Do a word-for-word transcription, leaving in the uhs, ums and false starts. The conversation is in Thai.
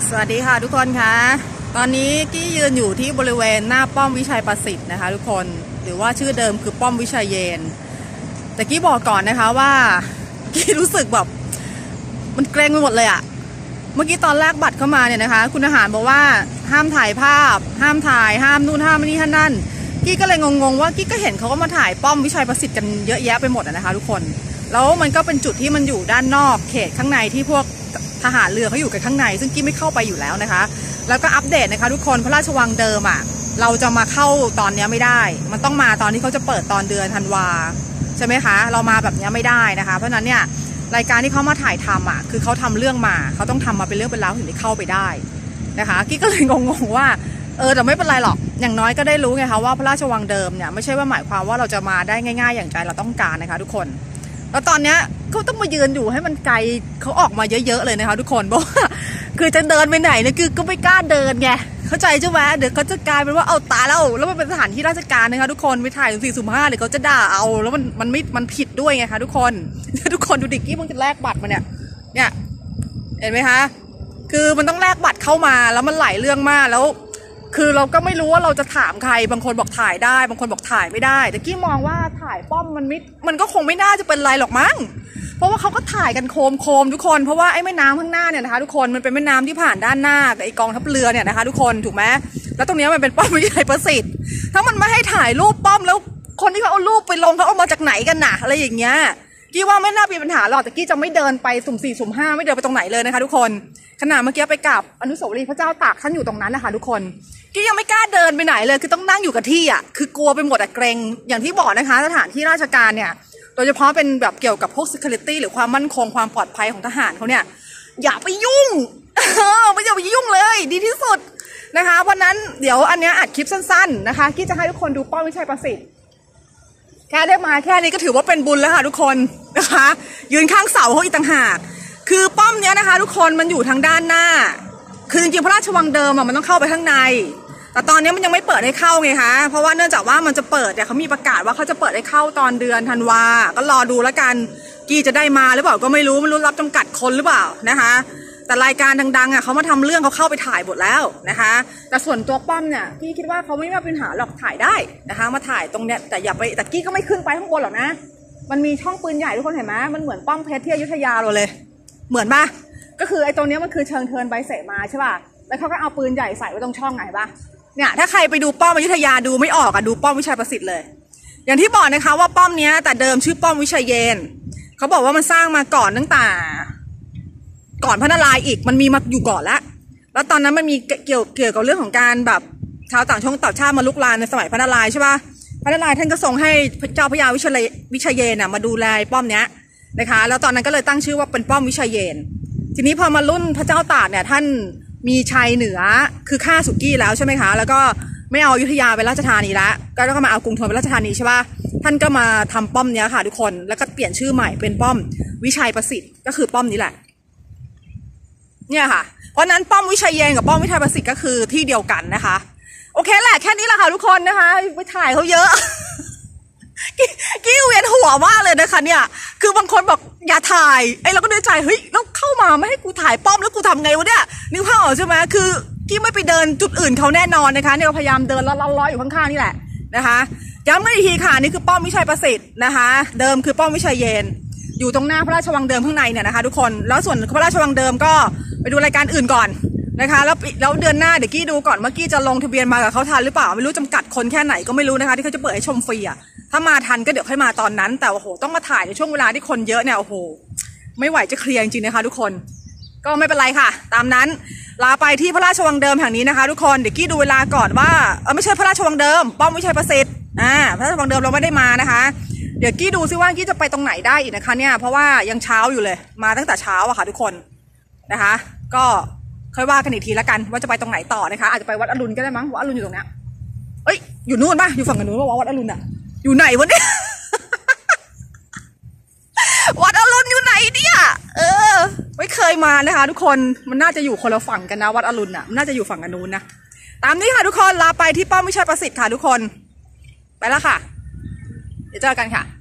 สวัสดีค่ะทุกคนคะตอนนี้กี้ยืนอยู่ที่บริเวณหน้าป้อมวิชัยประสิทธิ์นะคะทุกคนหรือว่าชื่อเดิมคือป้อมวิชัยเยนแต่กี้บอกก่อนนะคะว่ากี้รู้สึกแบบมันเกรงไปหมดเลยอะเมื่อกี้ตอนแรกบัตรเข้ามาเนี่ยนะคะคุณอาหารบอกว่าห้ามถ่ายภาพห้ามถ่ายห้ามนู่นห้ามนี่ห้ามนั่นกี้ก็เลยงงๆว่ากี้ก็เห็นเขาก็มาถ่ายป้อมวิชัยประสิทธิ์กันเยอะแยะไปหมดนะคะทุกคนแล้วมันก็เป็นจุดที่มันอยู่ด้านนอกเขตข้างในที่พวกทหารเรือเขาอยู่กันข้างในซึ่งกี้ไม่เข้าไปอยู่แล้วนะคะแล้วก็อัปเดตนะคะทุกคนพระราชวังเดิมอ่ะเราจะมาเข้าตอนนี้ไม่ได้มันต้องมาตอนที่เขาจะเปิดตอนเดือนธันวาใช่ไหมคะเรามาแบบนี้ไม่ได้นะคะเพราะนั้นเนี่ยรายการที่เขามาถ่ายทำอ่ะคือเขาทำเรื่องมาเขาต้องทำมาเป็นเรื่องเป็นราวถึงได้เข้าไปได้นะคะกี้ก็เลยงงๆว่าเออแต่ไม่เป็นไรหรอกอย่างน้อยก็ได้รู้ไงคะว่าพระราชวังเดิมเนี่ยไม่ใช่ว่าหมายความว่าเราจะมาได้ง่ายๆอย่างใจเราต้องการนะคะทุกคนแล้วตอนเนี้ยเขาต้องมายืนอยู่ให้มันไกลเขาออกมาเยอะๆเลยนะคะทุกคนบอกว่าคือจะเดินไปไหนเนี่ยคือก็ไม่กล้าเดินไงเข้าใจใช่ไหมเดี๋ยวเขาจะกลายเป็นว่าเอาตาแล้วแล้วมันเป็นสถานที่ราชการนะคะทุกคนไปถ่ายสี่สุ่มห้าเดี๋ยวเขาจะด่าเอาแล้วมันมันไม่มันผิดด้วยไงคะทุกคนทุกคนดูดิกี้มันจะแลกบัตรมาเนี่ยเนี่ยเห็นไหมคะคือมันต้องแลกบัตรเข้ามาแล้วมันหลายเรื่องมากแล้วคือเราก็ไม่รู้ว่าเราจะถามใครบางคนบอกถ่ายได้บางคนบอกถ่ายไม่ได้แต่กี้มองว่าถ่ายป้อมมันไม่มันก็คงไม่น่าจะเป็นไรหรอกมั้งเพราะว่าเขาก็ถ่ายกันโคมโคมทุกคนเพราะว่าไอ้แม่น้ำข้างหน้าเนี่ยนะคะทุกคนมันเป็นแม่น้ำที่ผ่านด้านหน้ากับไอ้กองทัพเรือเนี่ยนะคะทุกคนถูกไหมแล้วตรงนี้มันเป็นป้อมวิชัยประสิทธิ์ถ้ามันไม่ให้ถ่ายรูปป้อมแล้วคนที่เขาเอารูปไปลงเขาเอามาจากไหนกันน่ะอะไรอย่างเงี้ยกี้ว่าไม่น่ามีปัญหาหรอกแต่กี้จะไม่เดินไปสุ่มสี่สุ่มห้าไม่เดินไปตรงไหนเลยนะคะทุกคนขณะเมื่อกี้ไปกราบอนุสาวรีย์พระเจ้าตากท่านอยู่ตรงนั้นนะคะทุกคนกี้ยังไม่กล้าเดินไปไหนเลยคือต้องนั่งอยู่กับที่อ่ะคือกลัวไปหมดอะเกรงอย่างที่บอกนะคะสถานที่ราชการเนี่ยโดยเฉพาะเป็นแบบเกี่ยวกับพวก security หรือความมั่นคงความปลอดภัยของทหารเขาเนี่ยอย่าไปยุ่งไม่อย่าไปยุ่งเลยดีที่สุดนะคะวันนั้นเดี๋ยวอันนี้อัดคลิปสั้นๆนะคะกี้จะให้ทุกคนดูป้อมวิชัยประสิทธิ์แค่ได้มาแค่นี้ก็ถือว่าเป็นบุญแล้วค่ะทุกคนนะคะยืนข้างเสาเขาอีกต่างหากคือป้อมเนี้ยนะคะทุกคนมันอยู่ทางด้านหน้าคือจริงๆพระราชวังเดิมอะมันต้องเข้าไปข้างในแต่ตอนนี้มันยังไม่เปิดให้เข้าไงคะเพราะว่าเนื่องจากว่ามันจะเปิดเนี่ยเขามีประกาศว่าเขาจะเปิดให้เข้าตอนเดือนธันวาก็รอดูแล้วกันกี้จะได้มาหรือเปล่าก็ไม่รู้ไม่รู้รับจำกัดคนหรือเปล่านะคะแต่รายการดังๆอ่ะเขามาทำเรื่องเขาเข้าไปถ่ายหมดแล้วนะคะแต่ส่วนตัวป้อมเนี่ยกี้คิดว่าเขาไม่มีปัญหาหรอกถ่ายได้นะคะมาถ่ายตรงเนี้ยแต่อย่าไปแต่กี้ก็ไม่ขึ้นไปข้างบนหรอกนะมันมีช่องปืนใหญ่ทุกคนเห็นไหมมันเหมือนป้อมเพชรที่อยุธยาเราเลยเหมือนปะก็คือไอ้ตรงนี้มันคือเชิงเทินใบเสมาใช่ป่ะแล้วเขาก็เอาปืนใหญ่ใส่ไว้ตรงช่องไหนปะเนี่ยถ้าใครไปดูป้อมอยุธยาดูไม่ออกอะดูป้อมวิชัยประสิทธิ์เลยอย่างที่บอกนะคะว่าป้อมเนี้ยแต่เดิมชื่อป้อมวิชัยเยนเขาบอกว่ามันสร้างมาก่อนตั้งแต่ก่อนพระนารายณ์อีกมันมีมาอยู่ก่อนแล้วแล้วตอนนั้นมันมีเกี่ยวเกี่ยวกับเรื่องของการแบบชาวต่างชาติต่างชาติมาลุกลานในสมัยพระนารายณ์ใช่ป่ะพระนารายณ์ท่านก็ทรงให้เจ้าพระยาวิชัยวิชัยเยนอะมาดูแลป้อมเนี้ยนะคะแล้วตอนนั้นก็เลยตั้งชื่อว่าเป็นป้อมวิชัยเยนทีนี้พอมารุ่นพระเจ้าตากเนี่ยท่านมีชัยเหนือคือฆ่าสุกี้แล้วใช่ไหมคะแล้วก็ไม่เอาอยุธยาเป็นราชธานีละก็ต้องมาเอากรุงธนเป็นราชธานีใช่ป่ะท่านก็มาทำป้อมเนี้ยค่ะทุกคนแล้วก็เปลี่ยนชื่อใหม่เป็นป้อมวิชัยประสิทธิ์ก็คือป้อมนี้แหละเนี่ยค่ะเพราะนั้นป้อมวิชัยเยนกับป้อมวิชัยประสิทธิ์ก็คือที่เดียวกันนะคะโอเคแหละแค่นี้แหละค่ะทุกคนนะคะไปถ่ายเขาเยอะกี้เวียนหัวมากเลยนะคะเนี่ยคือบางคนบอกอย่าถ่ายไอ้เราก็นึกใจเฮ้ยแล้วเข้ามาไม่ให้กูถ่ายป้อมแล้วกูทำไงวะเนี่ยนึกภาพออกใช่ไหมคือกี้ไม่ไปเดินจุดอื่นเขาแน่นอนนะคะเนี่ยเราพยายามเดินแล้วล้อๆอยู่ข้างๆนี่แหละนะคะย้ำกันอีกทีค่ะนี่คือป้อมวิชัยประสิทธิ์นะคะเดิมคือป้อมวิชัยเยนอยู่ตรงหน้าพระราชวังเดิมข้างในเนี่ยนะคะทุกคนแล้วส่วนพระราชวังเดิมก็ไปดูรายการอื่นก่อนนะคะแล้วแล้วเดือนหน้าเดี๋ยวกี้ดูก่อนเมื่อกี้จะลงทะเบียนมากับเขาทันหรือเปล่าไม่รู้จำกัดคนแค่ไหนก็ไม่รู้นะคะที่เขาจะเปิดให้ชมฟรีอะถ้ามาทันก็เดี๋ยวค่อยมาตอนนั้นแต่โอ้โหต้องมาถ่ายในช่วงเวลาที่คนเยอะเนี่ยโอ้โหไม่ไหวจะเคลียร์จริงๆนะคะทุกคนก็ไม่เป็นไรค่ะตามนั้นลาไปที่พระราชวังเดิมแห่งนี้นะคะทุกคนเดี๋ยวกี้ดูเวลาก่อนว่าเออไม่ใช่พระราชวังเดิมป้อมวิชัยประสิทธิ์อ่าพระราชวังเดิมเราไม่ได้มานะคะเดี๋ยวกี้ดูซิว่ากี้จะไปตรงไหนได้อีกนะคะเนี่ยเพราะว่ายังเช้าอยู่เลยมาตั้งแต่เช้าอะค่ะทุกคนนะคะก็ค่อยว่ากันอีกทีละกันว่าจะไปตรงไหนต่อนะคะอาจจะไปวัดอรุณก็ได้มั้งวัดอรุณอยู่ตรงนี้เอ้ยอยู่นู่นป่ะอยู่ฝั่งนู้นว่าวัดอรุณอะอยู่ไหนวะเนี่ย วัดอรุณอยู่ไหนเนี่ยเออไม่เคยมานะคะทุกคนมันน่าจะอยู่คนละฝั่งกันนะวัดอรุณอะมันน่าจะอยู่ฝั่งกันนู้นนะตามนี้ค่ะทุกคนลาไปที่ป้อมวิชัยประสิทธิ์ค่ะทุกคนไปแล้วค่ะเดี๋ยวเจอกันค่ะ